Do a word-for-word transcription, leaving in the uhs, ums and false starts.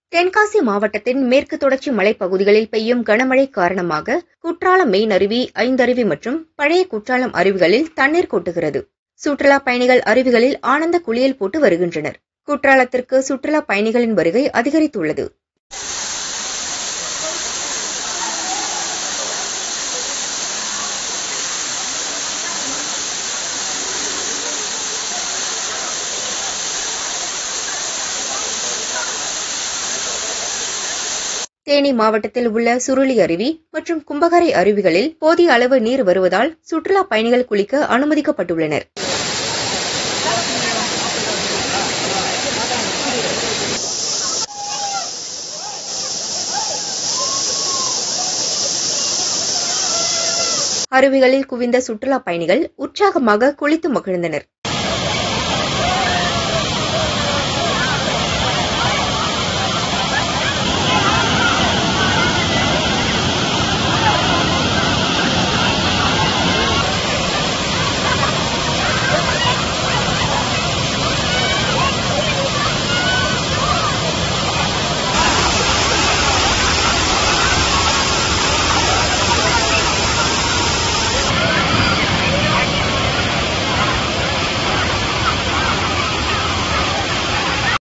தென்காசி மாவட்டத்தின் மேற்கு தொடர்ச்சி மலைப்பகுதிகளில் பெய்யும் கனமழை காரணமாக குற்றாலம் மெயின் அருவி, ஐந்தருவி மற்றும் பழைய குற்றாலம் அருவிகளில் தண்ணீர் கொட்டுகிறது. சுற்றுலா பயணிகள் அருவிகளில் ஆனந்த குளியல் போட்டு வருகின்றனர். குற்றாலத்திற்கு சுற்றுலா பயணிகளின் வருகை அதிகரித்துள்ளது. தேனி மாவட்டத்தில் உள்ள சுருளி அருவி மற்றும் கும்பகரை அருவிகளில் போதிய அளவு நீர் வருவதால் சுற்றுலா பயணிகள் குளிக்க அனுமதிக்கப்பட்டுள்ளனர். அருவிகளில் குவிந்த சுற்றுலா பயணிகள் உற்சாகமாக குளித்து மகிழ்ந்தனர்.